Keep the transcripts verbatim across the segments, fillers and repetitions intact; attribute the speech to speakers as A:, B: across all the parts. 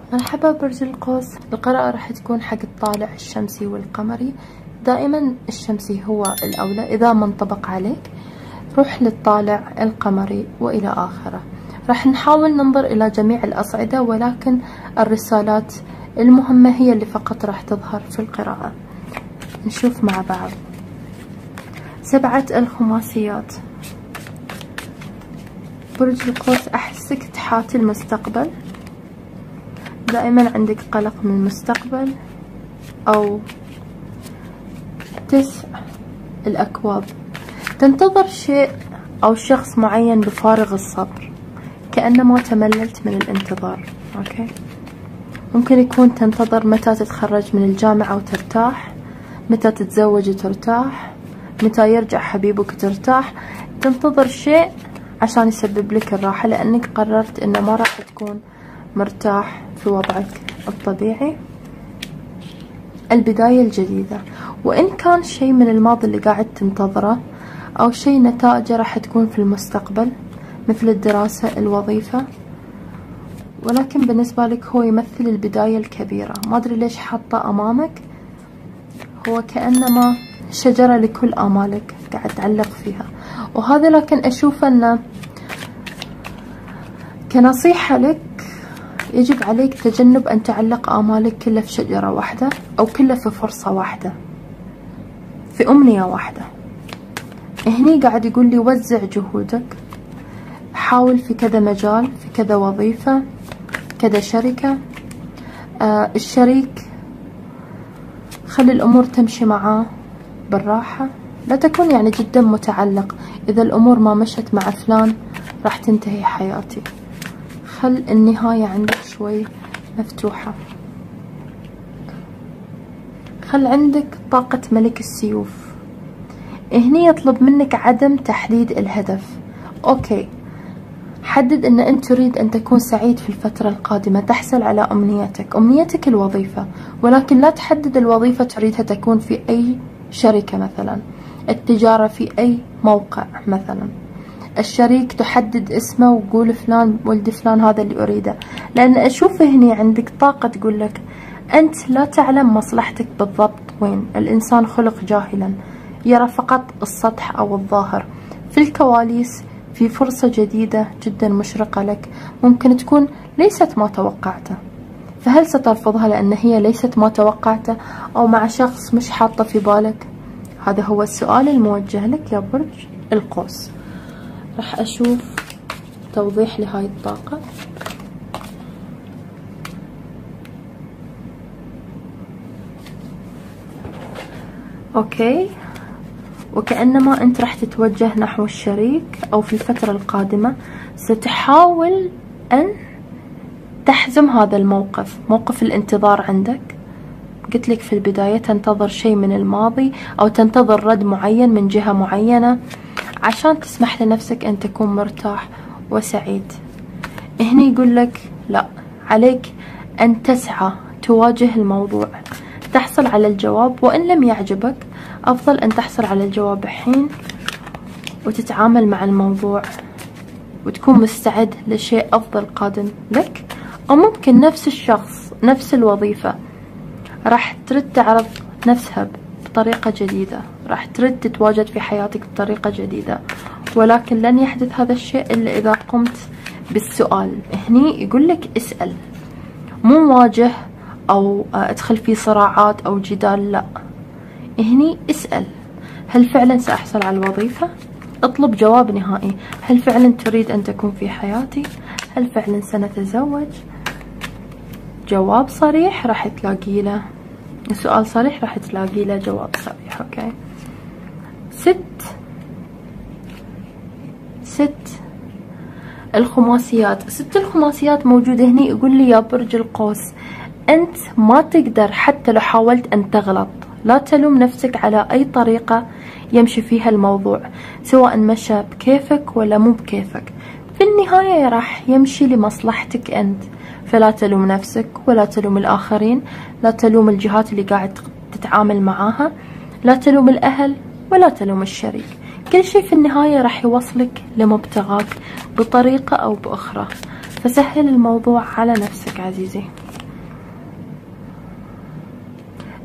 A: مرحبا برج القوس. القراءة راح تكون حق الطالع الشمسي والقمري. دائما الشمسي هو الأولى، إذا ما انطبق عليك روح للطالع القمري وإلى آخره. راح نحاول ننظر إلى جميع الأصعدة، ولكن الرسالات المهمة هي اللي فقط راح تظهر في القراءة. نشوف مع بعض. سبعة الخماسيات. برج القوس، أحسك تحاتي المستقبل، دائما عندك قلق من المستقبل. أو تسع الأكواب، تنتظر شيء أو شخص معين بفارغ الصبر، كأنما تمللت من الانتظار. أوكي، ممكن يكون تنتظر متى تتخرج من الجامعة وترتاح، متى تتزوج وترتاح، متى يرجع حبيبك وترتاح. تنتظر شيء عشان يسبب لك الراحة، لأنك قررت إنه ما راح تكون مرتاح في وضعك الطبيعي. البداية الجديدة، وإن كان شيء من الماضي اللي قاعد تنتظره، أو شيء نتائجه راح تكون في المستقبل مثل الدراسة، الوظيفة، ولكن بالنسبة لك هو يمثل البداية الكبيرة. ما أدري ليش حاطة أمامك، هو كأنما شجرة لكل آمالك قاعد تعلق فيها. وهذا لكن أشوف أنه كنصيحة لك يجب عليك تجنب أن تعلق آمالك كلها في شجرة واحدة، أو كلها في فرصة واحدة، في أمنية واحدة. هني قاعد يقول لي وزع جهودك، حاول في كذا مجال، في كذا وظيفة، كذا شركة. آه الشريك خلي الأمور تمشي معاه بالراحة، لا تكون يعني جدا متعلق. إذا الأمور ما مشت مع فلان راح تنتهي حياتي. خل النهاية عندك شوي مفتوحة. خل عندك طاقة ملك السيوف. هني يطلب منك عدم تحديد الهدف. أوكي، حدد أن أنت تريد أن تكون سعيد في الفترة القادمة، تحصل على أمنيتك. أمنيتك الوظيفة، ولكن لا تحدد الوظيفة تريدها تكون في أي شركة مثلا، التجارة في أي موقع مثلا، الشريك تحدد اسمه وقول فلان ولد فلان هذا اللي أريده. لأن أشوف هني عندك طاقة تقول لك أنت لا تعلم مصلحتك بالضبط وين. الإنسان خلق جاهلا، يرى فقط السطح أو الظاهر. في الكواليس في فرصة جديدة جدا مشرقة لك، ممكن تكون ليست ما توقعته، فهل سترفضها لأن هي ليست ما توقعته، أو مع شخص مش حاطة في بالك؟ هذا هو السؤال الموجه لك يا برج القوس. راح أشوف توضيح لهاي الطاقة. أوكي، وكأنما أنت راح تتوجه نحو الشريك، أو في الفترة القادمة ستحاول أن تحزم هذا الموقف، موقف الانتظار عندك. قلت لك في البداية تنتظر شيء من الماضي، أو تنتظر رد معين من جهة معينة عشان تسمح لنفسك أن تكون مرتاح وسعيد. هني يقول لك لا، عليك أن تسعى تواجه الموضوع، تحصل على الجواب، وإن لم يعجبك أفضل أن تحصل على الجواب الحين وتتعامل مع الموضوع وتكون مستعد لشيء أفضل قادم لك. أو ممكن نفس الشخص، نفس الوظيفة، راح ترد تعرض نفسها بطريقة جديدة، راح ترد تتواجد في حياتك بطريقة جديدة، ولكن لن يحدث هذا الشيء إلا إذا قمت بالسؤال. هني يقول لك اسأل، مو واجه أو ادخل في صراعات أو جدال، لا. هني اسأل، هل فعلا سأحصل على الوظيفة؟ اطلب جواب نهائي. هل فعلا تريد أن تكون في حياتي؟ هل فعلا سنتزوج؟ جواب صريح راح تلاقي له، سؤال صريح راح تلاقي له جواب صريح. اوكي، ست ست الخماسيات. ست الخماسيات موجودة هني. يقول لي يا برج القوس، أنت ما تقدر حتى لو حاولت أن تغلط. لا تلوم نفسك على أي طريقة يمشي فيها الموضوع، سواء مشى بكيفك ولا مو بكيفك، في النهاية راح يمشي لمصلحتك أنت. فلا تلوم نفسك ولا تلوم الآخرين، لا تلوم الجهات اللي قاعد تتعامل معاها، لا تلوم الأهل ولا تلوم الشريك. كل شيء في النهاية راح يوصلك لمبتغاك بطريقة أو بأخرى. فسهل الموضوع على نفسك عزيزي.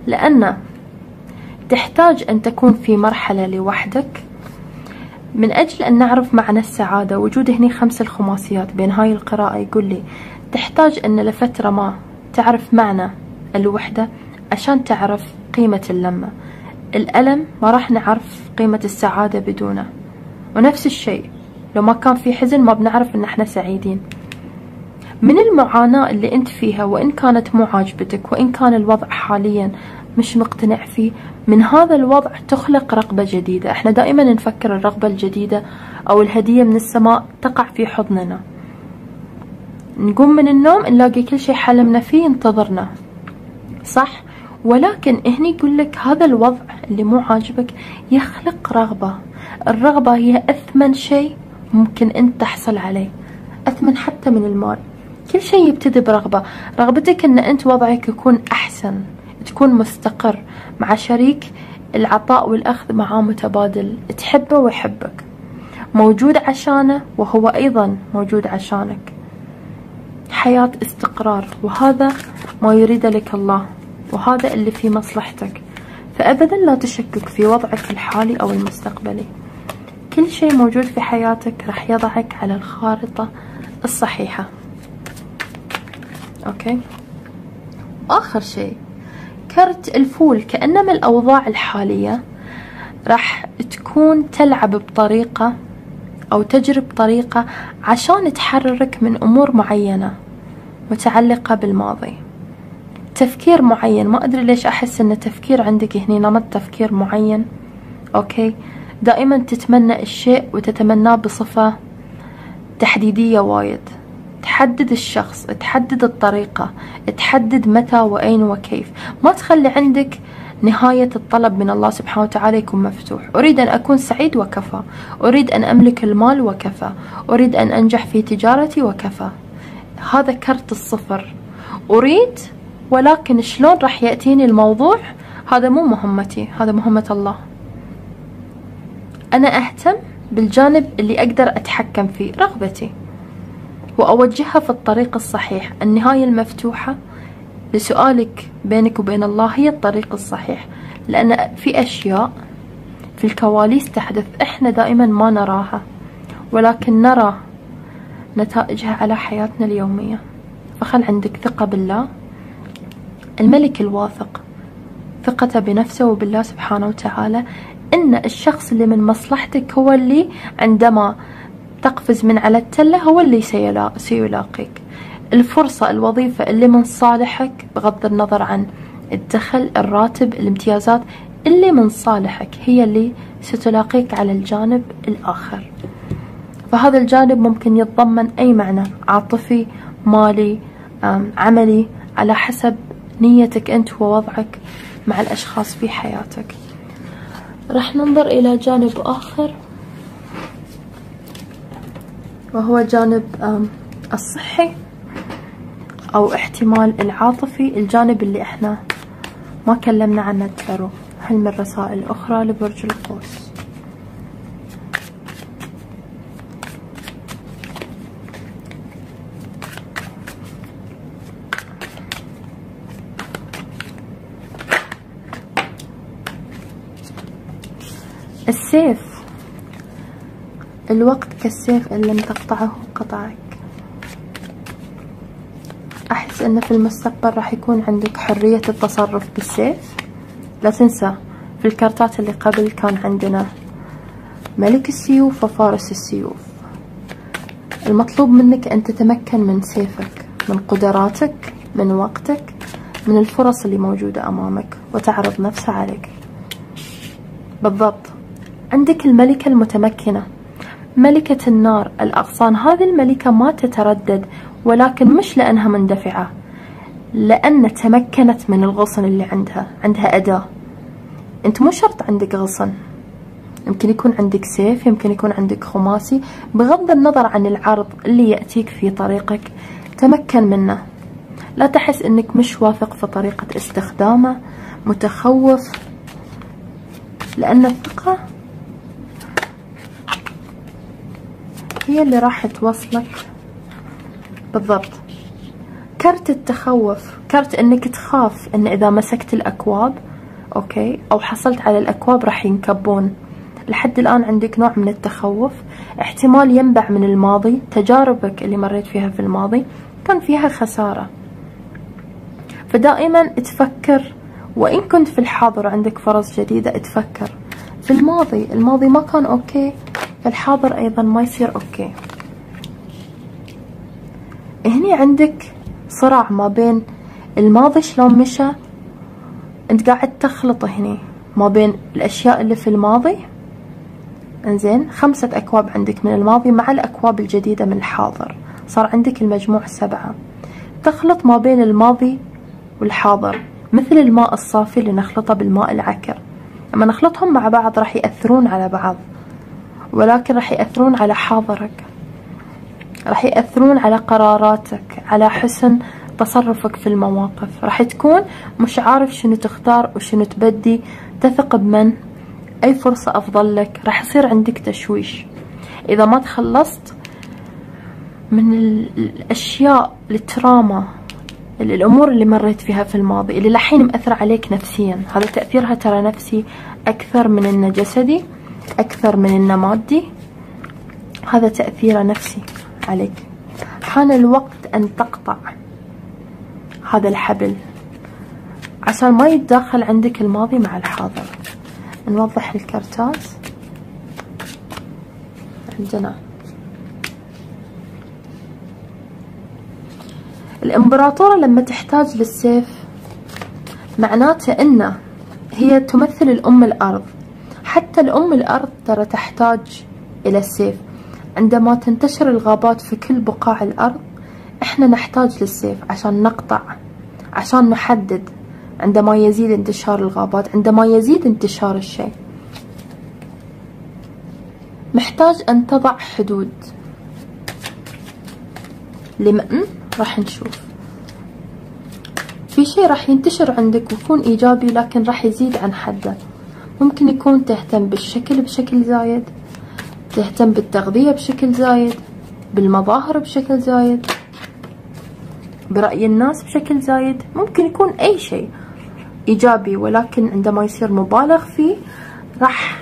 A: لأن تحتاج أن تكون في مرحلة لوحدك من أجل أن نعرف معنى السعادة. وجود هني خمس الخماسيات بين هاي القراءة يقول لي تحتاج أن لفترة ما تعرف معنى الوحدة عشان تعرف قيمة اللمة. الألم ما راح نعرف قيمة السعادة بدونه، ونفس الشيء لو ما كان في حزن ما بنعرف ان احنا سعيدين. من المعاناة اللي انت فيها وان كانت مو عاجبتك وان كان الوضع حاليا مش مقتنع فيه، من هذا الوضع تخلق رغبة جديدة. احنا دائما نفكر الرغبة الجديدة او الهدية من السماء تقع في حضننا. نقوم من النوم نلاقي كل شيء حلمنا فيه ينتظرنا، صح؟ ولكن هني يقول لك هذا الوضع اللي مو عاجبك يخلق رغبة. الرغبة هي أثمن شيء ممكن أنت تحصل عليه، أثمن حتى من المال. كل شيء يبتدي برغبة. رغبتك أن أنت وضعك يكون أحسن، تكون مستقر مع شريك العطاء والأخذ معاه متبادل، تحبه ويحبك، موجود عشانه وهو أيضا موجود عشانك. حياة استقرار، وهذا ما يريد لك الله، وهذا اللي في مصلحتك. فأبدا لا تشكك في وضعك الحالي أو المستقبلي. كل شيء موجود في حياتك راح يضعك على الخارطة الصحيحة. أوكي. آخر شيء كرت الفول، كأنما الأوضاع الحالية راح تكون تلعب بطريقة أو تجري بطريقة عشان تحررك من أمور معينة متعلقة بالماضي. تفكير معين، ما أدري ليش أحس أن تفكير عندك هنا نمط تفكير معين. أوكي. دائما تتمنى الشيء وتتمناه بصفة تحديدية وايد. تحدد الشخص، تحدد الطريقة، تحدد متى وأين وكيف. ما تخلي عندك نهاية الطلب من الله سبحانه وتعالى يكون مفتوح. أريد أن أكون سعيد وكفى، أريد أن أملك المال وكفى، أريد أن أنجح في تجارتي وكفى. هذا كرت الصفر. أريد، ولكن شلون راح يأتيني الموضوع هذا مو مهمتي، هذا مهمة الله. أنا أهتم بالجانب اللي أقدر أتحكم فيه، رغبتي، وأوجهها في الطريق الصحيح. النهاية المفتوحة لسؤالك بينك وبين الله هي الطريق الصحيح، لأن في أشياء في الكواليس تحدث إحنا دائما ما نراها، ولكن نرى نتائجها على حياتنا اليومية. فخل عندك ثقة بالله، الملك الواثق، ثقته بنفسه وبالله سبحانه وتعالى، إن الشخص اللي من مصلحتك هو اللي عندما تقفز من على التلة هو اللي سيلاقيك. الفرصة، الوظيفة اللي من صالحك بغض النظر عن الدخل، الراتب، الامتيازات، اللي من صالحك هي اللي ستلاقيك على الجانب الآخر. فهذا الجانب ممكن يتضمن أي معنى، عاطفي، مالي، عملي، على حسب نيتك أنت ووضعك مع الأشخاص في حياتك. راح ننظر إلى جانب آخر وهو جانب الصحي أو احتمال العاطفي، الجانب اللي احنا ما كلمنا عنه التارو. هل من رسائل أخرى لبرج القوس؟ السيف، الوقت كالسيف إن لم تقطعه قطعك. أحس أن في المستقبل راح يكون عندك حرية التصرف بالسيف. لا تنسى في الكارتات اللي قبل كان عندنا ملك السيوف وفارس السيوف. المطلوب منك أن تتمكن من سيفك، من قدراتك، من وقتك، من الفرص اللي موجودة أمامك وتعرض نفسها عليك. بالضبط. عندك الملكة المتمكنة، ملكة النار، الأغصان. هذه الملكة ما تتردد، ولكن مش لأنها مندفعة، لأن تمكنت من الغصن اللي عندها. عندها أداة. أنت مو شرط عندك غصن، يمكن يكون عندك سيف، يمكن يكون عندك خماسي، بغض النظر عن العرض اللي يأتيك في طريقك تمكن منه. لا تحس أنك مش واثق في طريقة استخدامه، متخوف، لأن الثقة هي اللي راح توصلك. بالضبط. كرت التخوف، كرت انك تخاف ان اذا مسكت الاكواب اوكي او حصلت على الاكواب راح ينكبون. لحد الان عندك نوع من التخوف، احتمال ينبع من الماضي، تجاربك اللي مريت فيها في الماضي كان فيها خسارة. فدائما تفكر، وان كنت في الحاضر عندك فرص جديدة تفكر في الماضي، الماضي ما كان اوكي، فالحاضر ايضا ما يصير اوكي. هني عندك صراع ما بين الماضي شلون مشى، انت قاعد تخلط هني ما بين الاشياء اللي في الماضي، انزين خمسة اكواب عندك من الماضي مع الاكواب الجديدة من الحاضر، صار عندك المجموع سبعة. تخلط ما بين الماضي والحاضر مثل الماء الصافي اللي نخلطه بالماء العكر، لما نخلطهم مع بعض راح يأثرون على بعض، ولكن راح يأثرون على حاضرك، راح يأثرون على قراراتك، على حسن تصرفك في المواقف. راح تكون مش عارف شنو تختار وشنو تبدي، تثق بمن، أي فرصة أفضل لك، راح يصير عندك تشويش. إذا ما تخلصت من الأشياء التراما، الأمور اللي مريت فيها في الماضي اللي الحين مأثرة عليك نفسيا، هذا تأثيرها ترى نفسي أكثر من إنه جسدي، أكثر من إنه مادي، هذا تأثيره نفسي عليك. حان الوقت أن تقطع هذا الحبل عشان ما يتداخل عندك الماضي مع الحاضر. نوضح الكرتات. عندنا الإمبراطورة لما تحتاج للسيف معناته إن هي تمثل الأم الأرض، حتى الأم الأرض ترى تحتاج إلى السيف. عندما تنتشر الغابات في كل بقاع الأرض إحنا نحتاج للسيف عشان نقطع، عشان نحدد. عندما يزيد انتشار الغابات، عندما يزيد انتشار الشيء، محتاج أن تضع حدود. لمن؟ راح نشوف. في شيء راح ينتشر عندك ويكون إيجابي لكن راح يزيد عن حده. ممكن يكون تهتم بالشكل بشكل زايد، تهتم بالتغذية بشكل زايد، بالمظاهر بشكل زايد، برأي الناس بشكل زايد. ممكن يكون أي شيء إيجابي، ولكن عندما يصير مبالغ فيه راح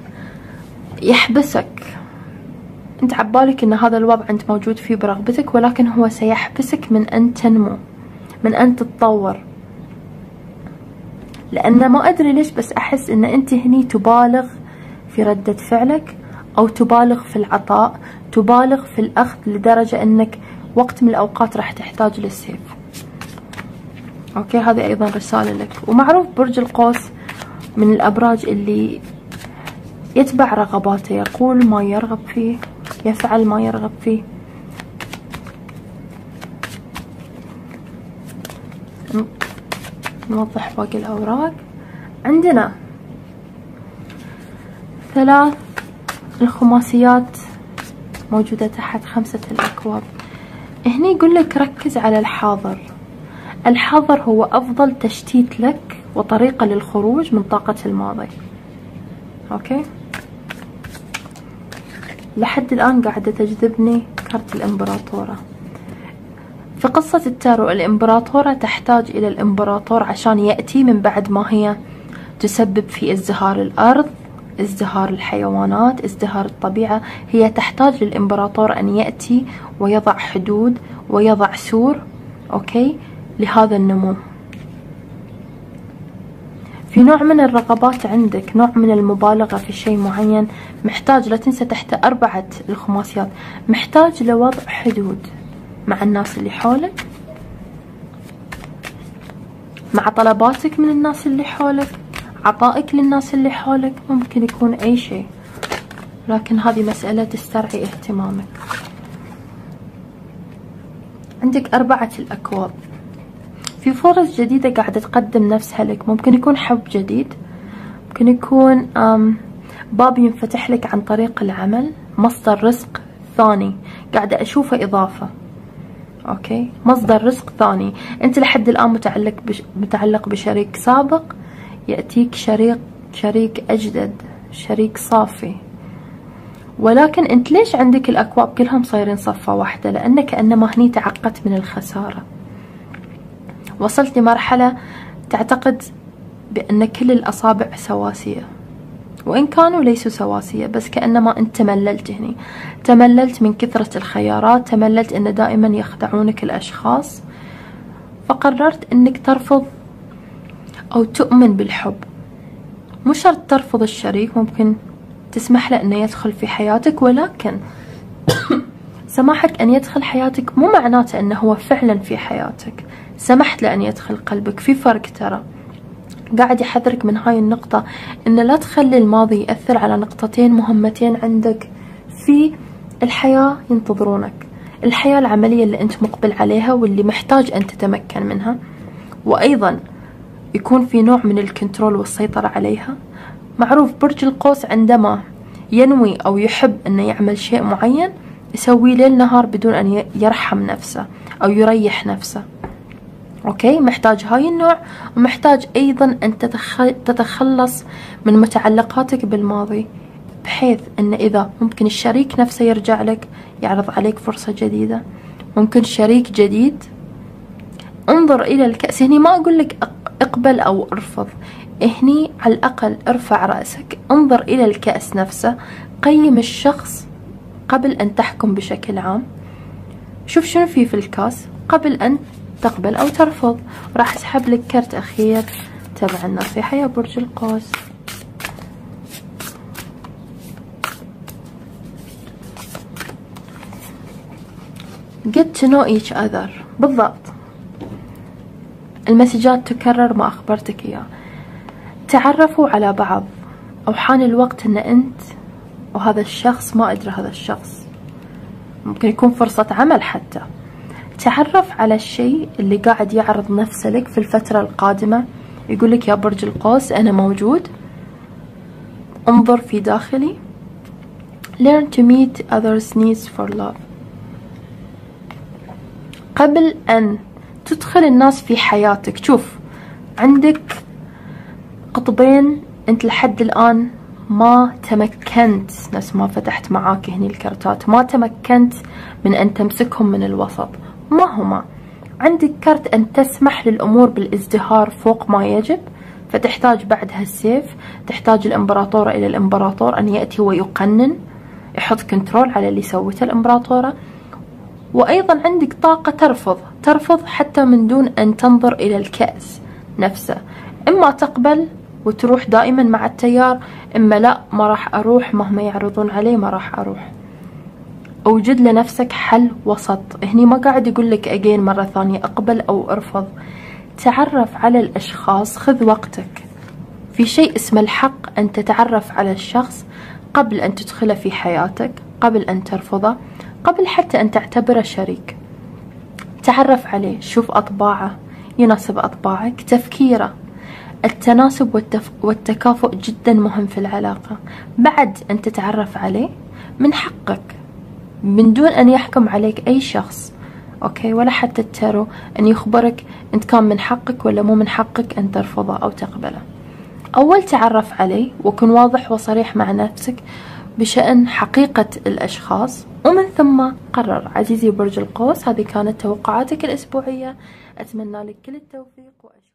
A: يحبسك. انت عبالك ان هذا الوضع انت موجود فيه برغبتك، ولكن هو سيحبسك من ان تنمو، من ان تتطور. لان ما ادري ليش بس احس ان انت هني تبالغ في ردة فعلك، او تبالغ في العطاء، تبالغ في الاخذ لدرجة انك وقت من الاوقات راح تحتاج للسيف. اوكي، هذه ايضا رسالة لك. ومعروف برج القوس من الابراج اللي يتبع رغباته، يقول ما يرغب فيه، يفعل ما يرغب فيه. نوضح باقي الأوراق. عندنا ثلاث الخماسيات موجودة تحت خمسة الأكواب. هني يقول لك ركز على الحاضر. الحاضر هو أفضل تشتيت لك وطريقة للخروج من طاقة الماضي. أوكي، لحد الآن قاعدة تجذبني كارت الإمبراطورة. في قصة التارو الإمبراطورة تحتاج إلى الإمبراطور عشان يأتي من بعد ما هي تسبب في ازدهار الأرض، ازدهار الحيوانات، ازدهار الطبيعة. هي تحتاج للإمبراطور أن يأتي ويضع حدود ويضع سور أوكي لهذا النمو. في نوع من الرغبات عندك، نوع من المبالغة في شيء معين، محتاج، لا تنسى تحت أربعة الخماسيات، محتاج لوضع حدود مع الناس اللي حولك، مع طلباتك من الناس اللي حولك، عطائك للناس اللي حولك. ممكن يكون أي شيء، لكن هذه مسألة تسترعي اهتمامك. عندك أربعة الأكواب، في فرص جديدة قاعدة تقدم نفسها لك. ممكن يكون حب جديد، ممكن يكون باب ينفتح لك عن طريق العمل، مصدر رزق ثاني قاعدة أشوفه إضافة. أوكي، مصدر رزق ثاني. أنت لحد الآن متعلق بش متعلق بشريك سابق، يأتيك شريك شريك أجدد، شريك صافي. ولكن أنت ليش عندك الأكواب كلهم صايرين صفة واحدة؟ لأن كأنما هني تعقدت من الخسارة. وصلت لمرحلة تعتقد بأن كل الأصابع سواسية، وإن كانوا ليسوا سواسية، بس كأنما أنت تمللت هني، تمللت من كثرة الخيارات، تمللت أن دائما يخدعونك الأشخاص، فقررت أنك ترفض أو تؤمن بالحب. مو شرط ترفض الشريك، ممكن تسمح له أنه يدخل في حياتك، ولكن سماحك أن يدخل حياتك مو معناته أنه هو فعلا في حياتك، سمحت له أن يدخل قلبك. في فرق ترى، قاعد يحذرك من هاي النقطة، إن لا تخلي الماضي يأثر على نقطتين مهمتين عندك في الحياة ينتظرونك، الحياة العملية اللي أنت مقبل عليها واللي محتاج أن تتمكن منها، وأيضا يكون في نوع من الكنترول والسيطرة عليها. معروف برج القوس عندما ينوي أو يحب أنه يعمل شيء معين يسويه ليل نهار بدون أن يرحم نفسه أو يريح نفسه. أوكي، محتاج هاي النوع، ومحتاج أيضا أن تتخلص من متعلقاتك بالماضي، بحيث أن إذا ممكن الشريك نفسه يرجع لك يعرض عليك فرصة جديدة، ممكن شريك جديد، انظر إلى الكأس. هني ما أقول لك اقبل أو ارفض، هني على الأقل ارفع رأسك، انظر إلى الكأس نفسه، قيم الشخص قبل أن تحكم بشكل عام، شوف شنو فيه في الكاس قبل أن تقبل أو ترفض. راح أسحب لك كرت أخير تبع النصيحة يا برج القوس. get to know each other. بالضبط، المسجات تكرر ما أخبرتك إياه. تعرفوا على بعض، أو حان الوقت أن أنت وهذا الشخص، ما أدري هذا الشخص ممكن يكون فرصة عمل حتى، تعرف على الشيء اللي قاعد يعرض نفسه لك في الفترة القادمة. يقولك يا برج القوس أنا موجود، انظر في داخلي. learn to meet others needs for love. قبل أن تدخل الناس في حياتك، شوف عندك قطبين أنت لحد الآن ما تمكنت، نفس ما فتحت معاك هني الكرتات، ما تمكنت من أن تمسكهم من الوسط. ما هما؟ عندك كرت أن تسمح للأمور بالازدهار فوق ما يجب، فتحتاج بعد هالسيف، تحتاج الإمبراطورة إلى الإمبراطور أن يأتي ويقنن، يحط كنترول على اللي سوته الإمبراطورة. وأيضا عندك طاقة ترفض، ترفض حتى من دون أن تنظر إلى الكأس نفسه، إما تقبل وتروح دائما مع التيار، إما لا، ما راح أروح مهما يعرضون علي، ما راح أروح. أوجد لنفسك حل وسط. هني ما قاعد يقول لك أجين مرة ثانية أقبل أو أرفض. تعرف على الأشخاص، خذ وقتك. في شيء اسمه الحق أن تتعرف على الشخص قبل أن تدخله في حياتك، قبل أن ترفضه، قبل حتى أن تعتبره شريك. تعرف عليه، شوف أطباعه، يناسب أطباعك، تفكيره. التناسب والتف... والتكافؤ جدا مهم في العلاقة. بعد أن تتعرف عليه من حقك، من دون أن يحكم عليك أي شخص، أوكي، ولا حتى التارو أن يخبرك أنت كان من حقك ولا مو من حقك أن ترفضه أو تقبله. أول تعرف عليه وكن واضح وصريح مع نفسك بشأن حقيقة الأشخاص، ومن ثم قرر. عزيزي برج القوس، هذه كانت توقعاتك الأسبوعية، أتمنى لك كل التوفيق وأشكرك.